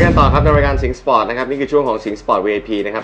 กันต่อครับในรายการสิงห์สปอร์ตนะครับนี่คือช่วงของสิงห์สปอร์ต VIP นะครับ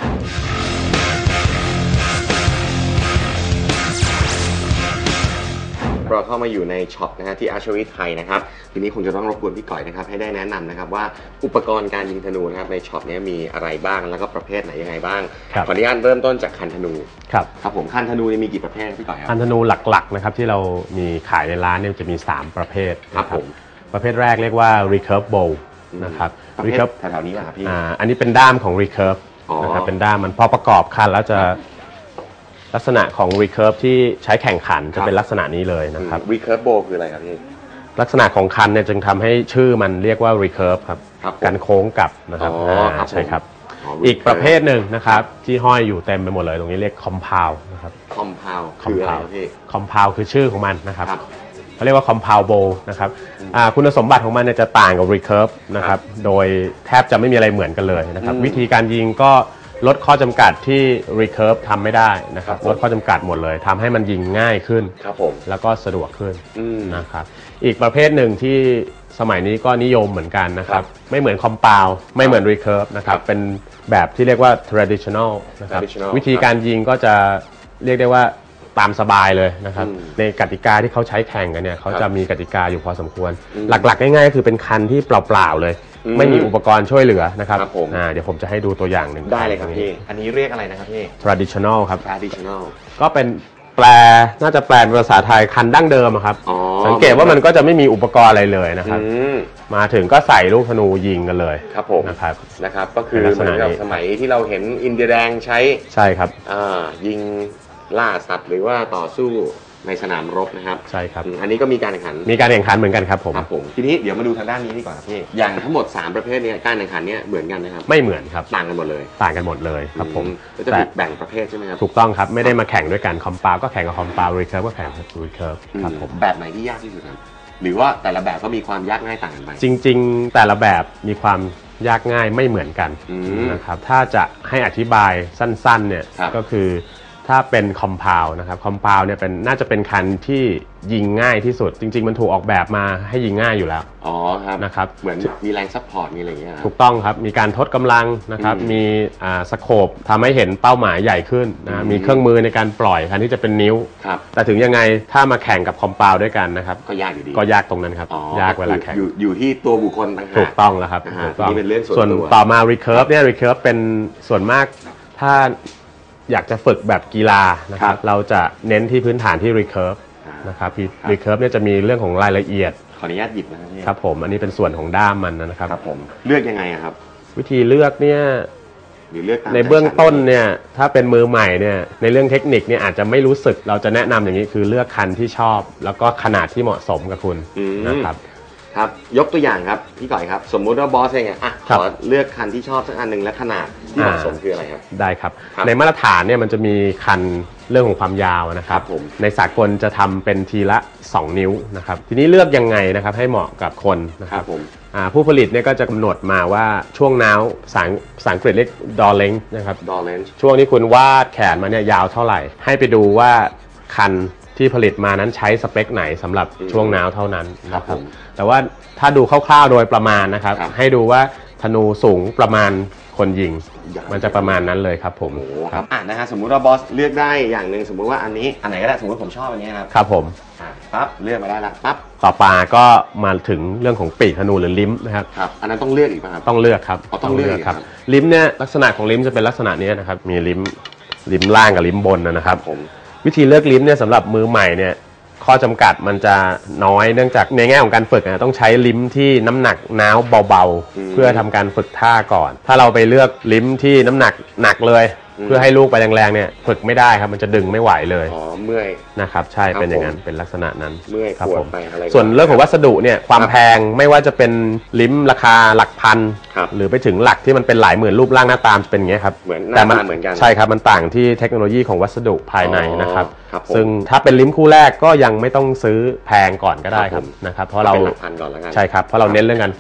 เราเข้ามาอยู่ในช็อปนะฮะที่อาชวิทไทยนะครับทีนี้คงจะต้องรบกวนพี่ก่อยนะครับให้ได้แนะนำนะครับว่าอุปกรณ์การยิงธนูนะครับในช็อปนี้มีอะไรบ้างแล้วก็ประเภทไหนยังไงบ้างขออนุญาตเริ่มต้นจากคันธนูครับผมคันธนูมีกี่ประเภทพี่ก่อยครับคันธนูหลักๆนะครับที่เรามีขายในร้านเนี่ยจะมี3ประเภทครับผมประเภทแรกเรียกว่า recurve bow นะครับ recurve แถวๆนี้แหละครับพี่อันนี้เป็นด้ามของ recurve นะครับเป็นด้ามมันพอประกอบคันแล้วจะลักษณะของ recurve ที่ใช้แข่งขันจะเป็นลักษณะนี้เลยนะครับ recurve bow คืออะไรครับพี่ลักษณะของคันเนี่ยจึงทำให้ชื่อมันเรียกว่า recurve ครับการโค้งกลับนะครับใช่ครับอีกประเภทหนึ่งนะครับที่ห้อยอยู่เต็มไปหมดเลยตรงนี้เรียก compound นะครับ compound คืออะไรพี่ compound คือชื่อของมันนะครับเขาเรียกว่า compound bow นะครับคุณสมบัติของมันเนี่ยจะต่างกับ recurve นะครับโดยแทบจะไม่มีอะไรเหมือนกันเลยนะครับวิธีการยิงก็ลดข้อจำกัดที่ recurve ทำไม่ได้นะครับลดข้อจำกัดหมดเลยทำให้มันยิงง่ายขึ้นแล้วก็สะดวกขึ้นนะครับอีกประเภทหนึ่งที่สมัยนี้ก็นิยมเหมือนกันนะครับไม่เหมือน compound ไม่เหมือน recurve นะครับเป็นแบบที่เรียกว่า traditional นะครับวิธีการยิงก็จะเรียกได้ว่าตามสบายเลยนะครับในกติกาที่เขาใช้แข่งกันเนี่ยเขาจะมีกติกาอยู่พอสมควรหลักๆง่ายๆก็คือเป็นคันที่เปล่าๆเลยไม่มีอุปกรณ์ช่วยเหลือนะครับเดี๋ยวผมจะให้ดูตัวอย่างหนึ่งได้เลยครับพี่อันนี้เรียกอะไรนะครับพี่ traditional ครับ traditional ก็เป็นน่าจะแปลเป็นภาษาไทยคันดั้งเดิมครับสังเกตว่ามันก็จะไม่มีอุปกรณ์อะไรเลยนะครับมาถึงก็ใส่ลูกธนูยิงกันเลยครับผมนะครับก็คือเหมือนกับสมัยที่เราเห็นอินเดียแดงใช่ครับยิงล่าสัตว์หรือว่าต่อสู้ในสนามรบนะครับใช่ครับอันนี้ก็มีการแข่งขันเหมือนกันครับผมทีนี้เดี๋ยวมาดูทางด้านนี้ดีกว่าพี่อย่างทั้งหมด3ประเภทนี้การแข่งขันเนี่ยเหมือนกันนะครับไม่เหมือนครับต่างกันหมดเลยครับผมจะแบ่งประเภทใช่ไหมครับถูกต้องครับไม่ได้มาแข่งด้วยกันคอมพาวก็แข่งกับคอมพาวรีเคิร์ฟก็แข่งกับรีเคิร์ฟครับผมแบบไหนที่ยากที่สุดครับหรือว่าแต่ละแบบก็มีความยากง่ายต่างกันไปจริงๆแต่ละแบบมีความยากง่ายไม่เหมือนกันนะครับถ้าจะให้อธิบายสั้นๆเนี่ยก็คือถ้าเป็นคอมพาวนะครับคอมพาวเนี่ยน่าจะเป็นคันที่ยิงง่ายที่สุดจริงๆมันถูกออกแบบมาให้ยิงง่ายอยู่แล้วครับนะครับเหมือนมีแรงซัพพอร์ตมีอะไรอย่างเงี้ยถูกต้องครับมีการทดกำลังนะครับมีสโคปทำให้เห็นเป้าหมายใหญ่ขึ้นนะมีเครื่องมือในการปล่อยคันที่จะเป็นนิ้วแต่ถึงยังไงถ้ามาแข่งกับคอมพาวด้วยกันนะครับก็ยากอยู่ดีก็ยากตรงนั้นครับยากเวลาแข่งอยู่ที่ตัวบุคคลต่างหากถูกต้องแล้วครับนี่เป็นเรื่องส่วนต่อมา recurve เนี่ย recurve เป็นส่วนมากถ้าอยากจะฝึกแบบกีฬานะครับเราจะเน้นที่พื้นฐานที่ recurve นะครับrecurve เนี่ยจะมีเรื่องของรายละเอียดขออนุญาตหยิบนะครับผมอันนี้เป็นส่วนของด้ามมันนะครับผมเลือกยังไงครับวิธีเลือกเนี่ยในเบื้องต้นเนี่ยถ้าเป็นมือใหม่เนี่ยในเรื่องเทคนิคเนี่ยอาจจะไม่รู้สึกเราจะแนะนำอย่างนี้คือเลือกคันที่ชอบแล้วก็ขนาดที่เหมาะสมกับคุณนะครับครับยกตัวอย่างครับพี่ก่อยครับสมมุติว่าบอสเองขอเลือกคันที่ชอบสักอันหนึ่งและขนาดที่เหมาะสมคืออะไรครับได้ครับในมาตรฐานเนี่ยมันจะมีคันเรื่องของความยาวนะครับในสากลจะทำเป็นทีละ2นิ้วนะครับทีนี้เลือกยังไงนะครับให้เหมาะกับคนนะครับผู้ผลิตเนี่ยก็จะกำหนดมาว่าช่วงน้าวภาษาอังกฤษเรียก door length นะครับ door length ช่วงที่คุณวาดแขนมาเนี่ยยาวเท่าไหร่ให้ไปดูว่าคันที่ผลิตมานั้นใช้สเปคไหนสำหรับช่วงน้าวเท่านั้นนะครับแต่ว่าถ้าดูคร่าวๆโดยประมาณนะครับให้ดูว่าธนูสูงประมาณคนยิงมันจะประมาณนั้นเลยครับผมครับนะฮะสมมุติว่าบอสเลือกได้อย่างหนึ่งสมมุติว่าอันนี้อันไหนก็ได้สมมติผมชอบอันนี้ครับผมปั๊บเลือกมาได้แล้วปั๊บต่อมาก็มาถึงเรื่องของปีกธนูหรือลิ้มนะครับอันนั้นต้องเลือกอีกป่ะครับต้องเลือกครับต้องเลือกครับลิ้มเนี่ยลักษณะของลิ้มจะเป็นลักษณะนี้นะครับมีลิ้มล่างกับลิ้มบนนะครับวิธีเลือกลิ้มเนี่ยสำหรับมือใหม่เนี่ยข้อจำกัดมันจะน้อยเนื่องจากในแง่ของการฝึกต้องใช้ลิ้มที่น้ำหนักน้าวเบาๆเพื่อทำการฝึกท่าก่อนถ้าเราไปเลือกลิ้มที่น้ำหนักหนักเลยเพื่อให้ลูกไปแรงๆเนี่ยฝึกไม่ได้ครับมันจะดึงไม่ไหวเลยเมื่อยนะครับใช่เป็นอย่างนั้นเป็นลักษณะนั้นเมื่อยครับผมส่วนเรื่องของวัสดุเนี่ยความแพงไม่ว่าจะเป็นลิ้มราคาหลักพันหรือไปถึงหลักที่มันเป็นหลายหมื่นรูปร่างหน้าตาเป็นอย่างเงี้ยครับแต่มันเหมือนกันใช่ครับมันต่างที่เทคโนโลยีของวัสดุภายในนะครับซึ่งถ้าเป็นลิ้มคู่แรกก็ยังไม่ต้องซื้อแพงก่อนก็ได้ครับนะครับเพราะเราใช่ครับเพราะเราเน้นเรื่องการฝึก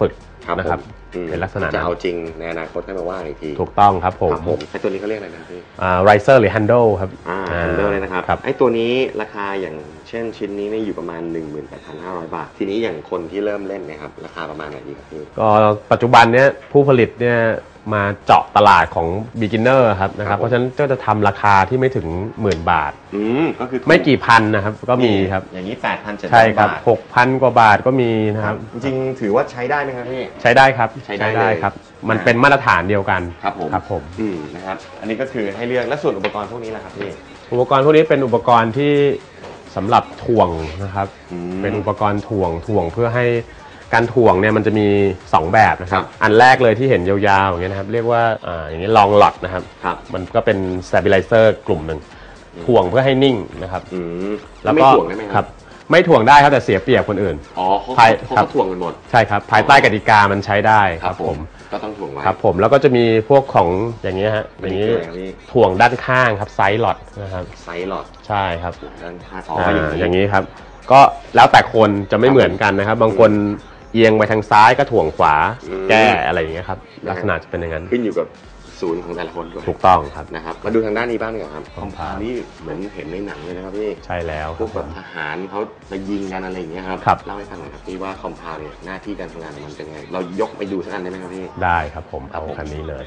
นะครับเป็นลักษณะจะเอาจริงในอนาคตให้มาว่าอีกทีถูกต้องครับผมไอ้ตัวนี้เขาเรียกอะไรนะพี่ riser หรือ handle ครับ handle เลยนะครับไอ้ตัวนี้ราคาอย่างเช่นชิ้นนี้เนี่ยอยู่ประมาณ 18,500 บาททีนี้อย่างคนที่เริ่มเล่นเนี่ยครับราคาประมาณไหนดีครับพี่ก็ปัจจุบันเนี้ยผู้ผลิตเนี่ยมาเจาะตลาดของ beginner ครับนะครับเพราะฉะนั้นก็จะทำราคาที่ไม่ถึง10,000 บาทก็คือไม่กี่พันนะครับก็มีครับอย่างนี้ 8,000 7,000 ใช่ครับ 6,000 กว่าบาทก็มีนะครับจริงๆถือว่าใช้ได้ไหมครับพี่ใช้ได้ครับใช้ได้ครับมันเป็นมาตรฐานเดียวกันครับผมนะครับอันนี้ก็คือให้เลือกและส่วนอุปกรณ์พวกนี้แหละครับพี่อุปกรณ์พวกนี้เป็นอุปกรณ์ที่สำหรับถ่วงนะครับเป็นอุปกรณ์ถ่วงเพื่อให้การถ่วงเนี่ยมันจะมี2แบบนะครับอันแรกเลยที่เห็นยาวๆอย่างเงี้ยนะครับเรียกว่าอย่างนี้ลองหลอดนะครับมันก็เป็น stabilizer กลุ่มหนึ่งถ่วงเพื่อให้นิ่งนะครับแล้วก็ไม่ถ่วงได้ไหมครับไม่ถ่วงได้ครับแต่เสียเปรียบคนอื่นเขาถ่วงกันหมดใช่ครับภายใต้กติกามันใช้ได้ครับผมก็ต้องถ่วงไว้ครับผมแล้วก็จะมีพวกของอย่างนี้ฮะอย่างนี้ถ่วงด้านข้างครับไซส์หลอดนะครับไซส์หลอดใช่ครับด้านข้างอย่างนี้ครับก็แล้วแต่คนจะไม่เหมือนกันนะครับบางคนเอียงไปทางซ้ายก็ถ่วงขวาแก้อะไรอย่างเงี้ยครับลักษณะจะเป็นอย่างนั้นขึ้นอยู่กับศูนย์ของแต่ละคนด้วยถูกต้องครับนะครับมาดูทางด้านนี้บ้างดีกว่าครับคอมพาวนี่เหมือนเห็นในหนังเลยนะครับพี่ใช่แล้วพวกแบบทหารเขาจะยิงกันอะไรอย่างเงี้ยครับเล่าให้ฟังหน่อยครับพี่ว่าคอมพาวเนี่ยหน้าที่การทำงานมันเป็นไงเรายกไปดูสักอันได้ไหมครับพี่ได้ครับผมเอาคันนี้เลย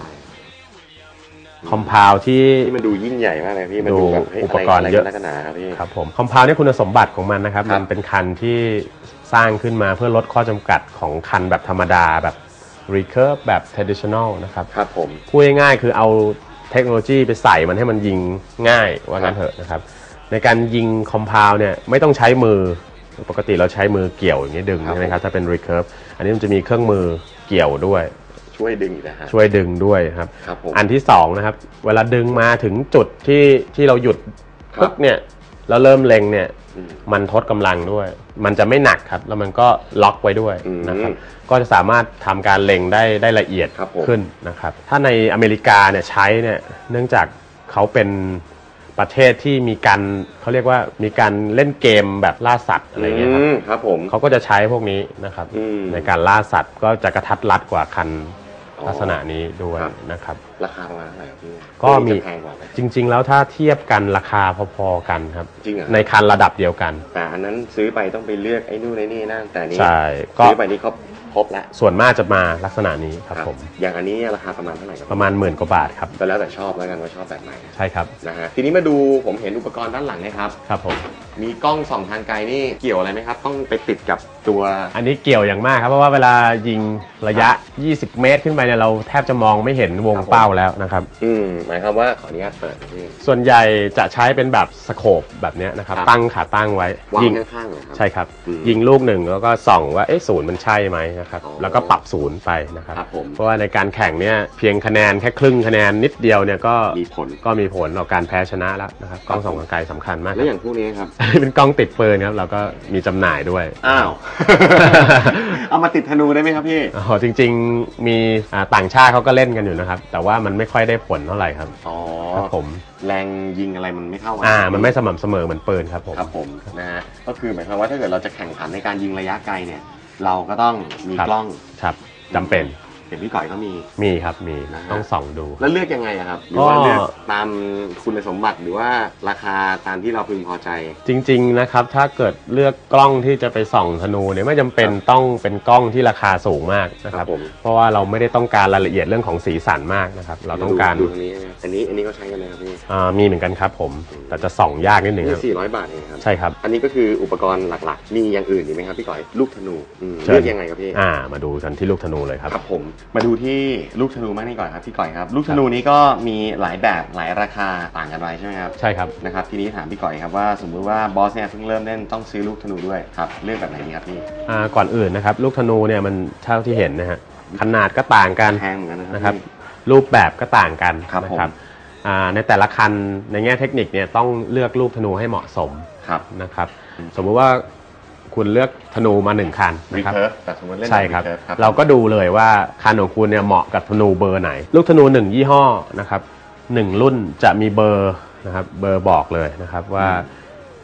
คอมพาวที่มันดูยิ่งใหญ่มากเลยพี่มันดูแบบอุปกรณ์เยอะครับพี่ครับผมคอมพาวนี่คุณสมบัติของมันนะครับมันเป็นคันที่สร้างขึ้นมาเพื่อลดข้อจำกัดของคันแบบธรรมดาแบบ recurve แบบ traditional นะครับครับผมพูดง่ายๆคือเอาเทคโนโลยีไปใส่มันให้มันยิงง่ายว่างั้นเถอะนะครับในการยิงคอมพาวเนี่ยไม่ต้องใช้มือปกติเราใช้มือเกี่ยวอย่างนี้ดึงใช่ไหมครับถ้าเป็น recurve อันนี้มันจะมีเครื่องมือเกี่ยวด้วยช่วยดึงนะฮะช่วยดึงด้วยครับอันที่2นะครับเวลาดึงมาถึงจุดที่เราหยุดปึ๊กเนี่ยแล้วเริ่มเล็งเนี่ยมันทดกำลังด้วยมันจะไม่หนักครับแล้วมันก็ล็อกไว้ด้วยนะครับก็จะสามารถทำการเล็งได้ละเอียดขึ้นนะครับถ้าในอเมริกาเนี่ยใช้เนี่ยเนื่องจากเขาเป็นประเทศที่มีการเขาเรียกว่ามีการเล่นเกมแบบล่าสัตว์อะไรเงี้ยครับผมเขาก็จะใช้พวกนี้นะครับในการล่าสัตว์ก็จะกระทัดรัดกว่าคันลักษณะนี้ด้วยนะครับราคาประมาณเท่าไหร่ครับพี่ก็มีจริงๆแล้วถ้าเทียบกันราคาพอๆกันครับในคันระดับเดียวกันแต่อันนั้นซื้อไปต้องไปเลือกไอ้นู่นไอ้นี่นั่นแต่นี้ซื้อไปนี่ครบแล้วส่วนมากจะมาลักษณะนี้ครับผมอย่างอันนี้ราคาประมาณเท่าไหร่ครับประมาณ10,000 กว่าบาทครับก็แล้วแต่ชอบแล้วกันว่าชอบแบบไหนใช่ครับนะฮะทีนี้มาดูผมเห็นอุปกรณ์ด้านหลังนะครับครับผมมีกล้องส่องทางไกลนี่เกี่ยวอะไรไหมครับต้องไปติดกับตัวอันนี้เกี่ยวอย่างมากครับเพราะว่าเวลายิงระยะ20 เมตรขึ้นไปเนี่ยเราแทบจะมองไม่เห็นวงเป้าแล้วนะครับหมายความว่าขออนุญาตเปิดส่วนใหญ่จะใช้เป็นแบบสโคปแบบนี้นะครับตั้งขาตั้งไว้ยิงข้างๆเลยครับใช่ครับยิงลูกหนึ่งแล้วก็ส่องว่าศูนย์มันใช่ไหมนะครับแล้วก็ปรับศูนย์ไปนะครับเพราะว่าในการแข่งเนี่ยเพียงคะแนนแค่ครึ่งคะแนนนิดเดียวเนี่ยก็มีผลต่อการแพ้ชนะแล้วนะครับกล้องส่องทางไกลสำคัญมากแล้วอย่างพวกนี้ครับเป็นกล้องติดปืนครับเราก็มีจำหน่ายด้วยอ้าวเอามาติดธนูได้ไหมครับพี่อ๋อจริงๆมีต่างชาติเขาก็เล่นกันอยู่นะครับแต่ว่ามันไม่ค่อยได้ผลเท่าไหร่ครับครับผมแรงยิงอะไรมันไม่เท่ากันมันไม่สม่ำเสมอเหมือนปืนครับผมครับผมนะฮะก็คือหมายความว่าถ้าเกิดเราจะแข่งขันในการยิงระยะไกลเนี่ยเราก็ต้องมีกล้องครับจำเป็นเห็นพี่ก่อยก็มีครับมีต้องส่องดูแล้วเลือกยังไงครับหรือว่าเลือกตามคุณสมบัติหรือว่าราคาตามที่เราพึงพอใจจริงๆนะครับถ้าเกิดเลือกกล้องที่จะไปส่องธนูเนี่ยไม่จำเป็นต้องเป็นกล้องที่ราคาสูงมากนะครับเพราะว่าเราไม่ได้ต้องการรายละเอียดเรื่องของสีสันมากนะครับเราต้องการดูตรงนี้อันนี้ก็ใช้กันไหมครับพี่มีเหมือนกันครับผมแต่จะส่องยากนิดหนึ่งครับ400 บาทเองครับใช่ครับอันนี้ก็คืออุปกรณ์หลักๆมีอย่างอื่นอีกไหมครับพี่ก่อยลูกธนูเลือกยังไงครับพี่มาดูกันที่ลูกธนูเลยครับครับผมมาดูที่ลูกธนูมากนี่ก่อนครับพี่ก่อยครับลูกธนูนี้ก็มีหลายแบบหลายราคาต่างกันไปใช่ไหมครับใช่ครับนะครับทีนี้ถามพี่ก่อยครับว่าสมมุติว่าบอสเนี่ยเพิ่งเริ่มเล่นต้องซื้อลูกธนูด้วยครับเลือกแบบไหนดีครับพี่ก่อนอื่นนะครับลูกธนูเนี่ยมันเท่าที่เห็นนะฮะขนาดก็ต่างกันแพงเหมือนกันนะครับรูปแบบก็ต่างกันนะครับในแต่ละคันในแง่เทคนิคเนี่ยต้องเลือกลูกธนูให้เหมาะสมนะครับสมมุติว่าคุณเลือกธนูมา1คันนะครับใช่ครับเราก็ดูเลยว่าคันของคุณเนี่ยเหมาะกับธนูเบอร์ไหนลูกธนู1ยี่ห้อนะครับ1รุ่นจะมีเบอร์นะครับเบอร์บอกเลยนะครับว่า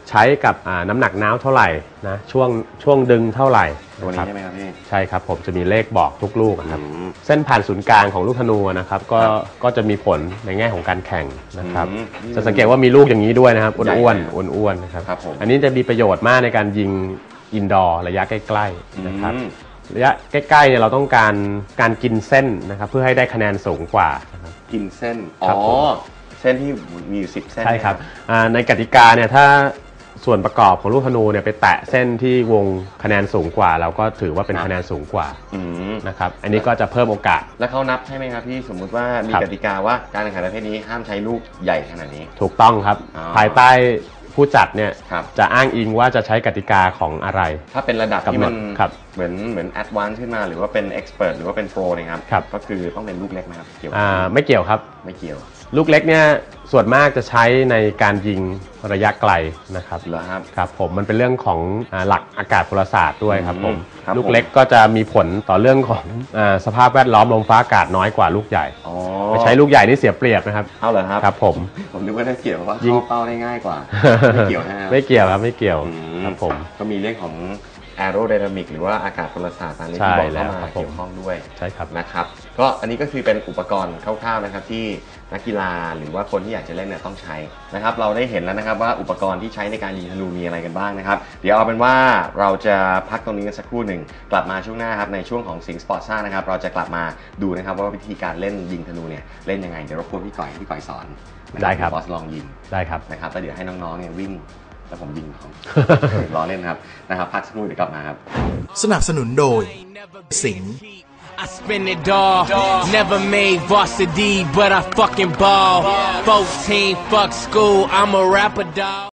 ใช้กับน้ำหนักน้าวเท่าไหร่นะช่วงดึงเท่าไหร่ตัวนี้ใช่ไหมครับพี่ใช่ครับผมจะมีเลขบอกทุกลูกครับเส้นผ่านศูนย์กลางของลูกธนูนะครับก็จะมีผลในแง่ของการแข่งนะครับจะสังเกตว่ามีลูกอย่างนี้ด้วยนะครับอ้วนๆนะครับอันนี้จะมีประโยชน์มากในการยิงอินดอร์ระยะใกล้ๆนะครับระยะใกล้ๆเนี่ยเราต้องการกินเส้นนะครับเพื่อให้ได้คะแนนสูงกว่ากินเส้นเส้นที่มีอยู่10 เส้นใช่ครับในกติกาเนี่ยถ้าส่วนประกอบของลูกธนูเนี่ยไปแตะเส้นที่วงคะแนนสูงกว่าเราก็ถือว่าเป็นคะแนนสูงกว่านะครับอันนี้ก็จะเพิ่มโอกาสแล้วเขานับใช่ไหมครับพี่สมมุติว่ามีกติกาว่าการแข่งขันประเภทนี้ห้ามใช้ลูกใหญ่ขนาดนี้ถูกต้องครับภายใต้ผู้จัดเนี่ยจะอ้างอิงว่าจะใช้กติกาของอะไรถ้าเป็นระดับที่มันเหมือนแอดวานซ์ขึ้นมาหรือว่าเป็นเอ็กซ์เพรสหรือว่าเป็นโปรนะครับก็คือต้องเป็นลูกเล็กไหมครับเกี่ยวไม่เกี่ยวครับไม่เกี่ยวลูกเล็กเนี่ยส่วนมากจะใช้ในการยิงระยะไกลนะครับเหรอครับครับผมมันเป็นเรื่องของหลักอากาศพลศาสตร์ด้วยครับผมลูกเล็กก็จะมีผลต่อเรื่องของสภาพแวดล้อมลมฟ้าอากาศน้อยกว่าลูกใหญ่ไปใช้ลูกใหญ่นี่เสียเปรียบนะครับเอาเหรอครับครับผมนึกว่าได้เกี่ยวว่ายิงเป้าได้ง่ายกว่าไม่เกี่ยวนะไม่เกี่ยวครับไม่เกี่ยวครับผมก็มีเรื่องของแอโรไดนามิกหรือว่าอากาศพลศาสตร์ตามที่บอกเข้ามาเกี่ยวข้องด้วยใช่ครับนะครับก็อันนี้ก็คือเป็นอุปกรณ์คร่าวๆนะครับที่นักกีฬาหรือว่าคนที่อยากจะเล่นเนี่ยต้องใช้นะครับเราได้เห็นแล้วนะครับว่าอุปกรณ์ที่ใช้ในการยิงธนูมีอะไรกันบ้างนะครับเดี๋ยวเอาเป็นว่าเราจะพักตรงนี้กันสักครู่หนึ่งกลับมาช่วงหน้าครับในช่วงของสิงห์สปอร์ตซ่านะครับเราจะกลับมาดูนะครับว่าวิธีการเล่นยิงธนูเนี่ยเล่นยังไงเดี๋ยวรบกวนพี่ก่อยสอนได้ครับบอสลองยิงได้ครับนะครับแล้วเดี๋ยวให้น้องๆเนี่ยวิ่งแล้วผมยิงเขาล้อเล่นนะครับพักสักครู่เดี๋ยวกลับมาครับสนับสนุนโดยสิงห์ I spend it all, never made varsity, but I fucking ball. 14, fuck school, I'm a rapper dog.